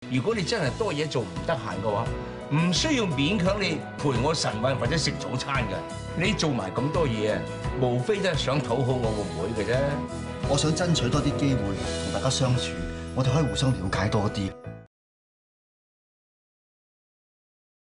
如果你真係多嘢做唔得閒嘅話，唔需要勉強你陪我晨運或者食早餐嘅。你做埋咁多嘢啊，無非都係想討好我個妹嘅啫。 我想爭取多啲機會同大家相處，我哋可以互相了解多啲。